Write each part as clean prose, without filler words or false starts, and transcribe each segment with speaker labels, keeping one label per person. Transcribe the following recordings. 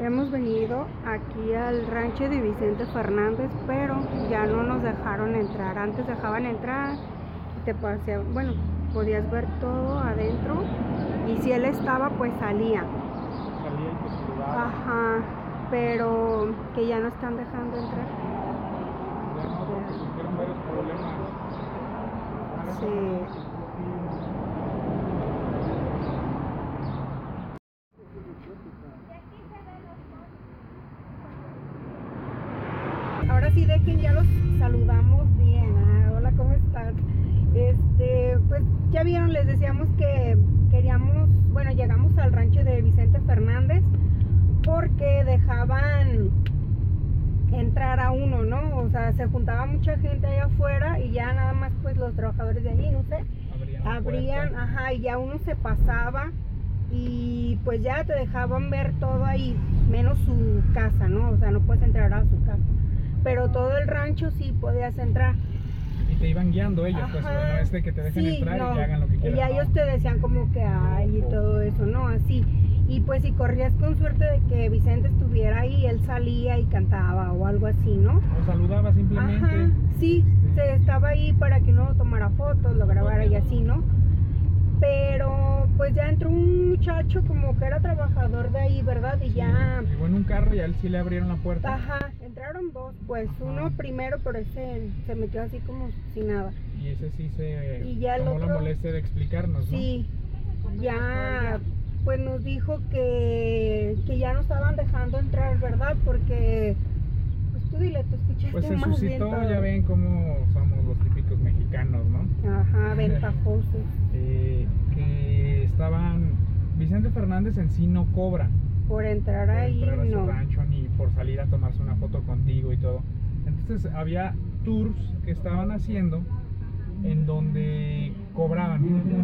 Speaker 1: hemos venido aquí al rancho de Vicente Fernández, pero ya no nos dejaron entrar. Antes dejaban entrar y te paseaban, bueno, podías ver todo adentro y si él estaba, pues salía.
Speaker 2: Salía y te saludaba.
Speaker 1: Ajá, pero que ya no están dejando entrar.
Speaker 2: Ya no, porque surgieron varios problemas.
Speaker 1: Sí. Ahora sí dejen, ya los saludamos bien. Hola, ¿cómo están? Pues ya vieron, les decíamos que queríamos, bueno, llegamos al rancho de Vicente Fernández porque dejaban entrar a uno, ¿no? O sea, se juntaba mucha gente allá afuera y ya nada más pues los trabajadores de allí, no sé, abrían, ajá, y ya uno se pasaba y pues ya te dejaban ver todo ahí, menos su casa, ¿no? O sea, no puedes entrar a su casa, pero todo el rancho sí podías entrar.
Speaker 2: Y te iban guiando ellos, pues no es de que te dejen entrar y que hagan lo que quieran.
Speaker 1: Y ya ellos te decían como que hay y todo eso, ¿no? Así. Y pues si corrías con suerte de que Vicente estuviera ahí, él salía y cantaba o algo así, ¿no?
Speaker 2: O saludaba simplemente.
Speaker 1: Ajá, sí, se estaba ahí para que uno tomara fotos, lo grabara y así, ¿no? Pero pues ya entró un muchacho como que era trabajador de ahí, ¿verdad? Y sí, ya...
Speaker 2: llegó en un carro y a él sí le abrieron la puerta.
Speaker 1: Ajá, entraron dos, pues uno primero, pero ese se metió así como sin nada.
Speaker 2: Y ese sí se
Speaker 1: y ya
Speaker 2: tomó
Speaker 1: el otro,
Speaker 2: la molestia de explicarnos, ¿no?
Speaker 1: Sí, ya pues nos dijo que ya no estaban dejando entrar, ¿verdad? Porque, pues tú dile, tú escuchaste
Speaker 2: pues se
Speaker 1: más
Speaker 2: suscitó,
Speaker 1: bien todo.
Speaker 2: ya ven cómo somos los típicos mexicanos, ¿no?
Speaker 1: Ajá, ventajosos.
Speaker 2: Que estaban, Vicente Fernández en sí no cobra
Speaker 1: por entrar
Speaker 2: por
Speaker 1: ahí,
Speaker 2: entrar a su
Speaker 1: no.
Speaker 2: rancho ni por salir a tomarse una foto contigo y todo. Entonces había tours que estaban haciendo en donde cobraban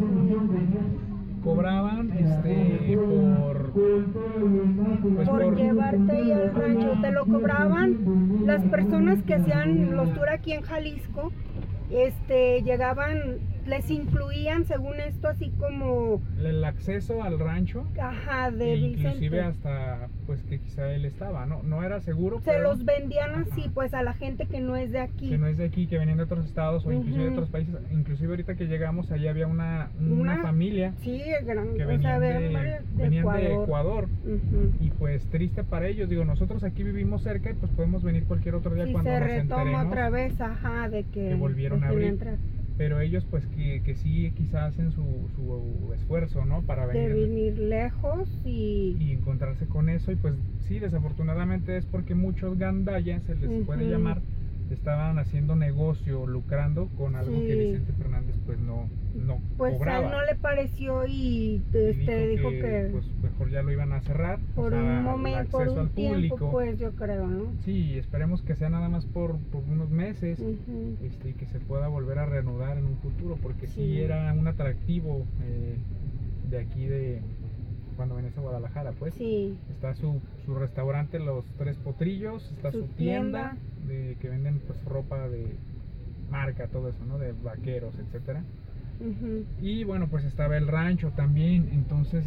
Speaker 1: por llevarte ahí al rancho. Te lo cobraban las personas que hacían los tours aquí en Jalisco. Llegaban, les incluían según esto así como
Speaker 2: el acceso al rancho.
Speaker 1: Ajá, de
Speaker 2: inclusive
Speaker 1: Vicente.
Speaker 2: Hasta pues que quizá él estaba, no era seguro,
Speaker 1: se
Speaker 2: pero
Speaker 1: los vendían así, pues a la gente que no es de aquí,
Speaker 2: que venían de otros estados o inclusive de otros países. Inclusive ahorita que llegamos allá había una familia,
Speaker 1: sí, gran,
Speaker 2: que venían, de Ecuador. Y pues triste para ellos, digo, nosotros aquí vivimos cerca y pues podemos venir cualquier otro día, cuando
Speaker 1: se
Speaker 2: nos
Speaker 1: retoma
Speaker 2: enteremos
Speaker 1: otra vez, ajá, de que
Speaker 2: volvieron a abrir.
Speaker 1: Entrar.
Speaker 2: Pero ellos pues que sí quizás hacen su esfuerzo, ¿no? Para
Speaker 1: venir lejos y
Speaker 2: encontrarse con eso. Y pues sí, desafortunadamente es porque muchos gandallas, se les puede llamar, estaban haciendo negocio, lucrando con algo que Vicente Fernández pues no
Speaker 1: pues
Speaker 2: cobraba.
Speaker 1: A él no le pareció y dijo que
Speaker 2: pues mejor ya lo iban a cerrar
Speaker 1: por un momento, por un tiempo, pues yo creo, ¿no?
Speaker 2: Sí, esperemos que sea nada más por unos meses, y que se pueda volver a reanudar en un futuro, porque sí era un atractivo de aquí de cuando venís a Guadalajara, pues.
Speaker 1: Sí.
Speaker 2: Está su restaurante Los Tres Potrillos, está su tienda de que venden pues ropa de marca, todo eso, ¿no? De vaqueros, etcétera. Y bueno, pues estaba el rancho también. Entonces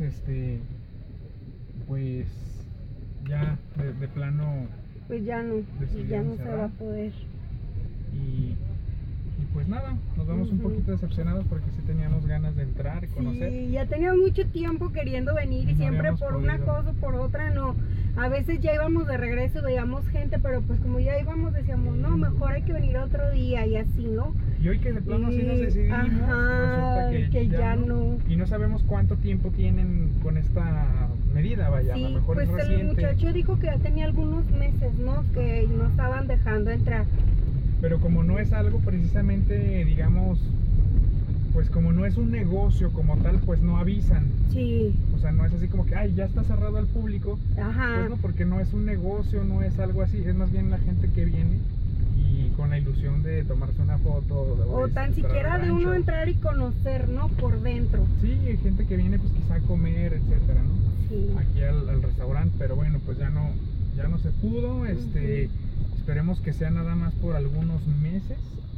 Speaker 2: pues ya de plano
Speaker 1: pues ya no se va a poder.
Speaker 2: Y pues nada, nos vamos un poquito decepcionados porque sí teníamos ganas de entrar y conocer.
Speaker 1: Sí, ya teníamos mucho tiempo queriendo venir y siempre por una cosa o por otra no. A veces ya íbamos de regreso y veíamos gente, pero pues como ya íbamos decíamos, no, mejor hay que venir otro día y así, ¿no?
Speaker 2: Y hoy que de plano sí nos decidimos, resulta que ya no. Y no sabemos cuánto tiempo tienen con esta medida, vaya, a lo mejor
Speaker 1: pues
Speaker 2: es reciente.
Speaker 1: El muchacho dijo que ya tenía algunos meses, ¿no? Que no estaban dejando entrar.
Speaker 2: Pero como no es algo precisamente, digamos, pues como no es un negocio como tal, pues no avisan.
Speaker 1: Sí.
Speaker 2: O sea, no es así como que, ay, ya está cerrado al público.
Speaker 1: Ajá.
Speaker 2: Pues no, porque no es un negocio, no es algo así, es más bien la gente que viene y con la ilusión de tomarse una foto.
Speaker 1: O tan siquiera de uno entrar y conocer, ¿no? Por dentro.
Speaker 2: Sí, hay gente que viene pues quizá a comer, etcétera, ¿no?
Speaker 1: Sí.
Speaker 2: Aquí al restaurante, pero bueno, pues ya no se pudo, esperemos que sea nada más por algunos meses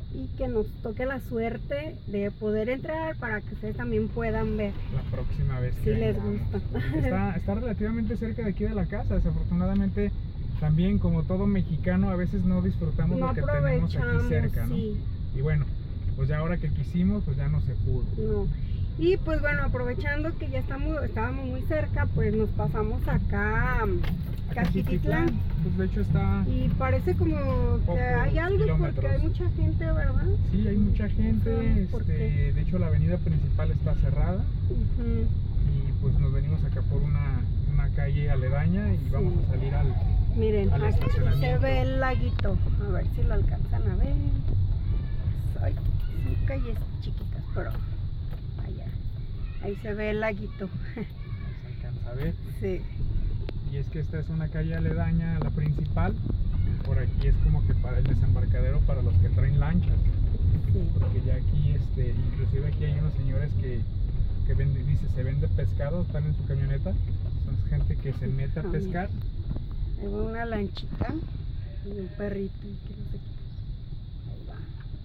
Speaker 1: y que nos toque la suerte de poder entrar para que ustedes también puedan ver.
Speaker 2: La próxima vez
Speaker 1: Si
Speaker 2: que
Speaker 1: les
Speaker 2: vengamos.
Speaker 1: gusta.
Speaker 2: Está relativamente cerca de aquí de la casa. Desafortunadamente, también como todo mexicano, a veces no disfrutamos
Speaker 1: No
Speaker 2: lo que tenemos aquí
Speaker 1: aprovechamos,
Speaker 2: cerca, ¿no?
Speaker 1: sí.
Speaker 2: Y bueno, pues ya ahora que quisimos, pues ya no se pudo.
Speaker 1: No. Y pues bueno, aprovechando que ya estábamos muy cerca, pues nos pasamos acá a Cajititlán.
Speaker 2: Pues de hecho está...
Speaker 1: Y parece como que hay algo porque hay mucha gente, ¿verdad?
Speaker 2: Sí, hay mucha gente.
Speaker 1: De
Speaker 2: hecho, la avenida principal está cerrada. Y pues nos venimos acá por una calle aledaña y vamos a salir al...
Speaker 1: Miren,
Speaker 2: al
Speaker 1: aquí
Speaker 2: estacionamiento.
Speaker 1: se ve el laguito. A ver si lo alcanzan a ver. Ay, son calles chiquitas, pero allá. Ahí se ve el laguito.
Speaker 2: Se alcanza a ver.
Speaker 1: Sí.
Speaker 2: Y es que esta es una calle aledaña a la principal. Por aquí es como que para el desembarcadero para los que traen lanchas.
Speaker 1: Sí.
Speaker 2: Porque ya aquí, inclusive aquí hay unos señores que venden, se vende pescado, están en su camioneta. Son gente que se mete a pescar.
Speaker 1: Ahí va una lanchita y un perrito que no sé qué. Ahí va.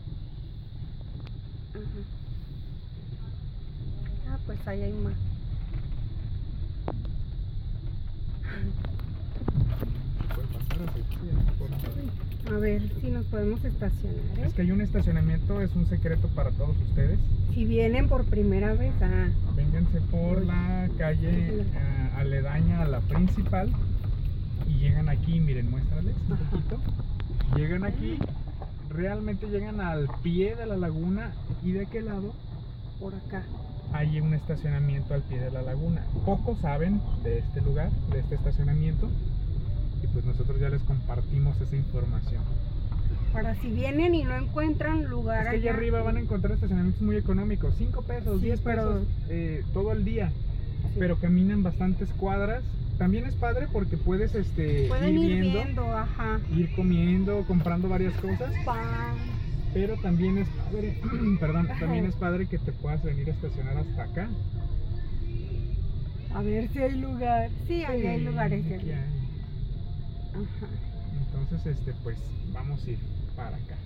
Speaker 1: Ajá. Ah, pues ahí hay más.
Speaker 2: Puede pasar así,
Speaker 1: A ver si nos podemos estacionar, ¿eh?
Speaker 2: Es que hay un estacionamiento, es un secreto para todos ustedes.
Speaker 1: Si vienen por primera vez,
Speaker 2: vénganse por la calle aledaña a la principal y llegan aquí, miren, muéstrales un poquito. Llegan aquí, realmente llegan al pie de la laguna y de aquel lado,
Speaker 1: por acá,
Speaker 2: hay un estacionamiento al pie de la laguna. Pocos saben de este lugar, de este estacionamiento, y pues nosotros ya les compartimos esa información.
Speaker 1: Para si vienen y no encuentran lugar.
Speaker 2: Es que allá arriba van a encontrar estacionamientos muy económicos, 5 pesos,
Speaker 1: sí,
Speaker 2: 10 pesos todo el día, sí. Pero caminan bastantes cuadras. También es padre porque puedes
Speaker 1: pueden ir viendo, ajá.
Speaker 2: Ir comiendo, comprando varias cosas.
Speaker 1: Pan.
Speaker 2: Pero también es padre, perdón, también es padre que te puedas venir a estacionar hasta acá.
Speaker 1: A ver si hay lugar. Sí, ahí hay lugares.
Speaker 2: Aquí hay.
Speaker 1: Ajá.
Speaker 2: Entonces, pues vamos a ir para acá.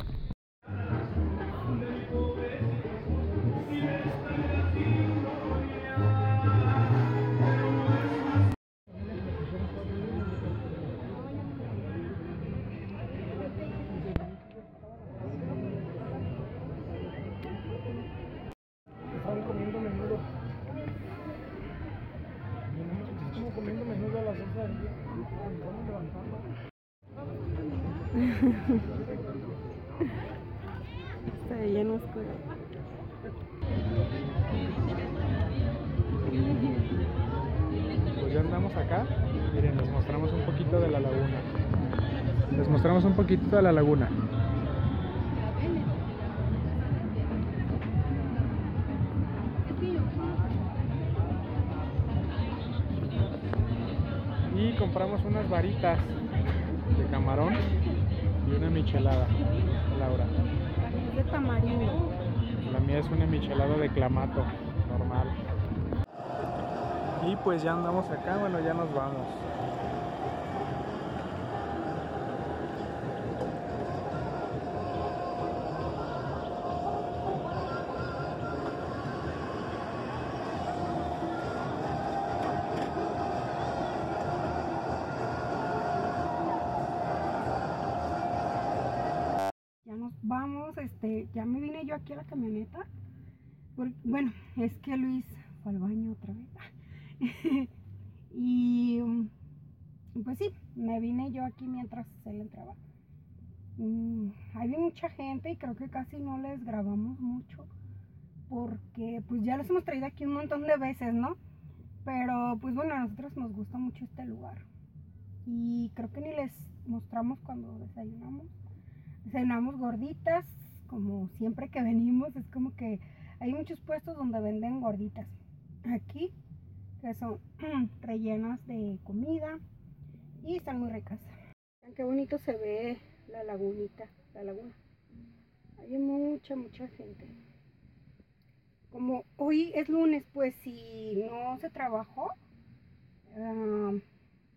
Speaker 2: Estaban comiendo menudo. Estamos comiendo menudo a las 12 del día. Estamos levantando.
Speaker 1: Está lleno oscuro.
Speaker 2: Pues ya andamos acá. Miren, les mostramos un poquito de la laguna. Les mostramos un poquito de la laguna. Y compramos unas varitas de camarón y una michelada, Laura.
Speaker 1: Es de tamarindo.
Speaker 2: La mía es una michelada de clamato, normal. Y pues ya andamos acá, bueno, ya nos vamos.
Speaker 1: Ya nos vamos, ya me vine yo aquí a la camioneta. Bueno, es que Luis fue al baño otra vez. Y pues sí, me vine yo aquí mientras él entraba. Hay mucha gente y creo que casi no les grabamos mucho porque pues ya los hemos traído aquí un montón de veces, ¿no? Pero pues bueno, a nosotros nos gusta mucho este lugar y creo que ni les mostramos cuando desayunamos. Desayunamos gorditas, como siempre que venimos, es como que hay muchos puestos donde venden gorditas. Aquí, que son rellenas de comida y están muy ricas. Vean qué bonito se ve la lagunita, la laguna. Hay mucha gente. Como hoy es lunes, pues si no se trabajó,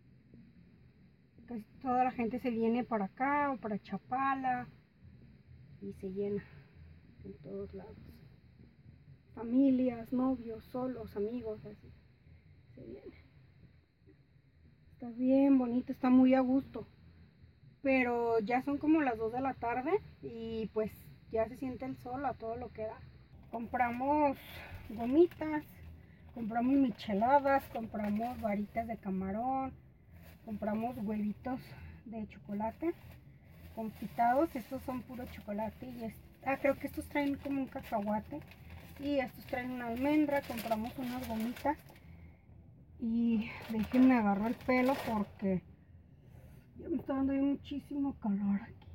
Speaker 1: pues toda la gente se viene para acá o para Chapala. y se llena en todos lados. Familias, novios, solos, amigos, así se viene. Está bien bonito, está muy a gusto. Pero ya son como las 2 de la tarde y pues ya se siente el sol a todo lo que da. Compramos gomitas, compramos micheladas, compramos varitas de camarón, compramos huevitos de chocolate confitados. Estos son puro chocolate y creo que estos traen como un cacahuate y estos traen una almendra. Compramos unas gomitas y déjenme agarrar el pelo porque ya me está dando muchísimo calor aquí.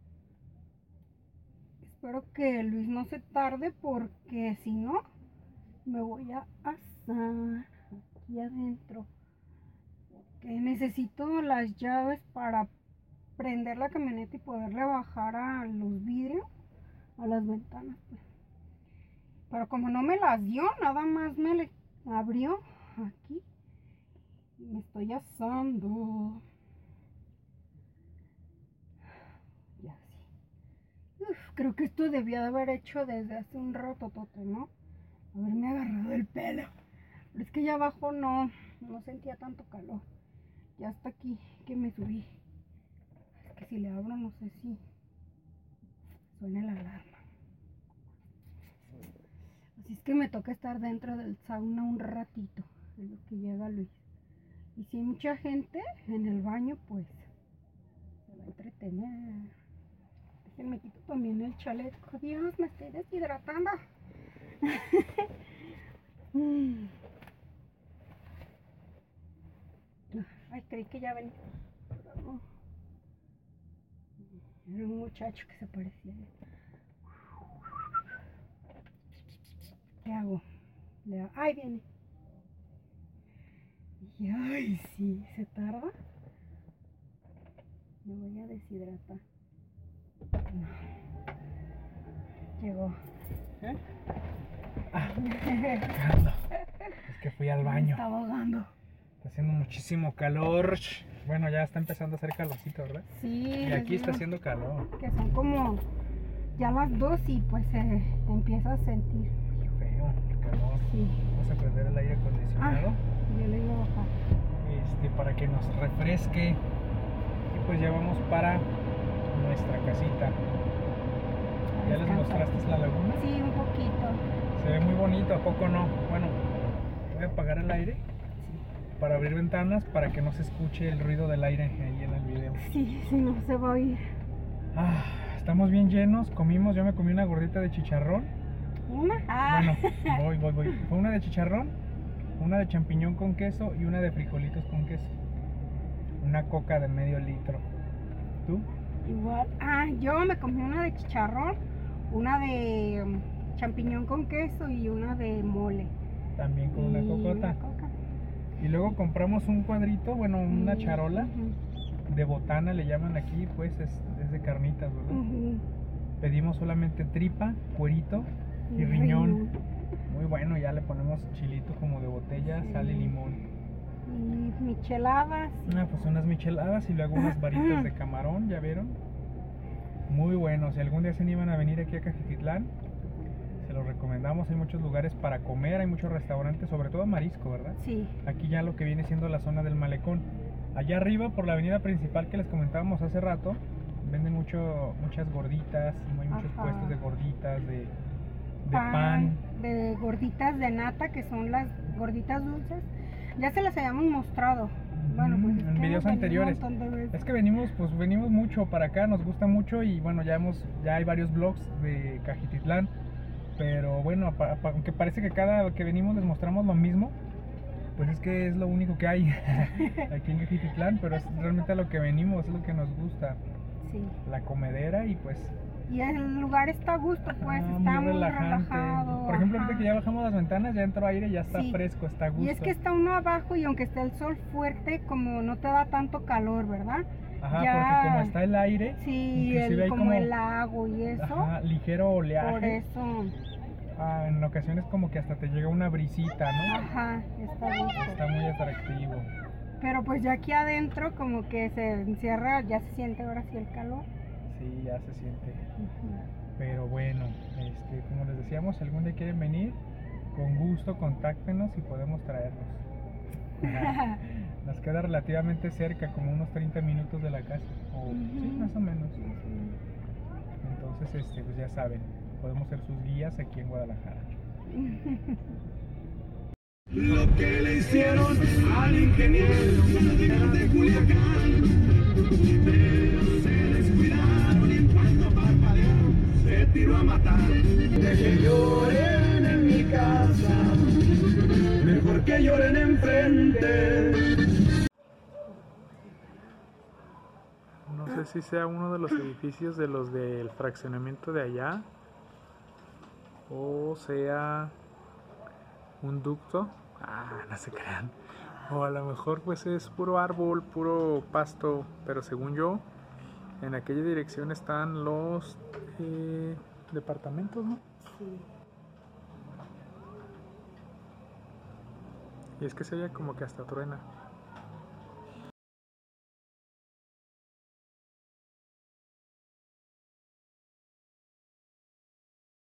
Speaker 1: Espero que Luis no se tarde porque si no me voy a asar aquí adentro. Que necesito las llaves para prender la camioneta y poderle bajar a los vidrios, a las ventanas, pues. Pero como no me las dio, nada más me le abrió aquí y me estoy asando. Ya sí. Creo que esto debía de haber hecho desde hace un ratotote, ¿no? Haberme agarrado el pelo. Pero es que allá abajo no sentía tanto calor. Ya hasta aquí que me subí. Es que si le abro no sé si suena la alarma. Así es que me toca estar dentro del sauna un ratito. Es lo que llega Luis. Y si hay mucha gente en el baño, pues se va a entretener. Me quito también el chaleco. Dios, me estoy deshidratando. Ay, creí que ya venía. Era un muchacho que se parecía a él. ¿Qué hago? Ay, viene. Y ay, sí, se tarda. Me voy a deshidratar. No. Llegó.
Speaker 2: ¿Eh? Carlos, es que fui al baño.
Speaker 1: Me estaba ahogando.
Speaker 2: Está haciendo muchísimo calor. Bueno, ya está empezando a hacer calorcito, ¿verdad?
Speaker 1: Sí.
Speaker 2: Y aquí está haciendo calor.
Speaker 1: Que son como ya las 2 y pues se empieza a sentir.
Speaker 2: Qué feo, el calor.
Speaker 1: Sí.
Speaker 2: Vamos a prender el aire acondicionado.
Speaker 1: Yo le iba a bajar.
Speaker 2: Para que nos refresque. Y pues ya vamos para nuestra casita. ¿Ya les mostraste la laguna?
Speaker 1: Sí, un poquito.
Speaker 2: Se ve muy bonito, ¿a poco no? Bueno, voy a apagar el aire para abrir ventanas para que no se escuche el ruido del aire ahí en el video.
Speaker 1: Sí, si no se va a oír.
Speaker 2: Estamos bien llenos, comimos, yo me comí una gordita de chicharrón.
Speaker 1: ¿Una?
Speaker 2: Bueno, voy. Fue una de chicharrón, una de champiñón con queso y una de frijolitos con queso. Una coca de medio litro. ¿Tú?
Speaker 1: Igual. Yo me comí una de chicharrón, una de champiñón con queso y una de mole.
Speaker 2: También con una cocota.
Speaker 1: Coca.
Speaker 2: Y luego compramos un cuadrito, bueno, una charola de botana le llaman aquí, pues es de carnitas, ¿verdad? Pedimos solamente tripa, cuerito y riñón. Muy bueno, ya le ponemos chilito como de botella, sal y limón.
Speaker 1: Y micheladas.
Speaker 2: Pues unas micheladas y luego unas varitas de camarón, ¿ya vieron? Muy bueno, si algún día se animan a venir aquí a Cajititlán, se los recomendamos. Hay muchos lugares para comer, hay muchos restaurantes, sobre todo marisco, ¿verdad?
Speaker 1: Sí.
Speaker 2: Aquí ya lo que viene siendo la zona del malecón. Allá arriba, por la avenida principal que les comentábamos hace rato, venden muchas gorditas, hay muchos puestos de gorditas, de pan.
Speaker 1: De gorditas de nata, que son las gorditas dulces. Ya se las habíamos mostrado. Bueno, pues
Speaker 2: en videos anteriores. Es que venimos mucho para acá, nos gusta mucho y bueno, ya hay varios vlogs de Cajititlán. Pero bueno, aunque parece que cada que venimos les mostramos lo mismo, pues es que es lo único que hay aquí en Cajititlán, pero es realmente a lo que venimos, es lo que nos gusta.
Speaker 1: Sí.
Speaker 2: La comedera y pues...
Speaker 1: Y el lugar está a gusto, pues está muy relajado.
Speaker 2: Por ejemplo, ahorita que ya bajamos las ventanas, ya entró aire, ya está fresco, está a gusto.
Speaker 1: Y es que está uno abajo y aunque esté el sol fuerte, como no te da tanto calor, ¿verdad?
Speaker 2: Porque como está el aire,
Speaker 1: sí, como el lago y eso.
Speaker 2: Ligero oleaje.
Speaker 1: Por eso.
Speaker 2: En ocasiones como que hasta te llega una brisita, ¿no? Está muy atractivo.
Speaker 1: Pero pues ya aquí adentro como que se encierra, ya se siente ahora sí el calor.
Speaker 2: Sí, ya se siente. Pero bueno, como les decíamos, si algún día quieren venir, con gusto contáctenos y podemos traerlos. Nos queda relativamente cerca, como unos 30 minutos de la casa, o sí, más o menos. Entonces, pues ya saben, podemos ser sus guías aquí en Guadalajara.
Speaker 3: Lo que le hicieron al ingeniero de Culiacán, pero se descuidaron y en cuanto parpadeó se tiró a matar. De que lloren en mi casa, mejor que lloren enfrente.
Speaker 2: No sé si sea uno de los edificios de los del fraccionamiento de allá, o sea un ducto. No se crean. O a lo mejor pues es puro árbol, puro pasto, pero según yo, en aquella dirección están los departamentos, ¿no?
Speaker 1: Sí.
Speaker 2: Y es que se oye como que hasta truena.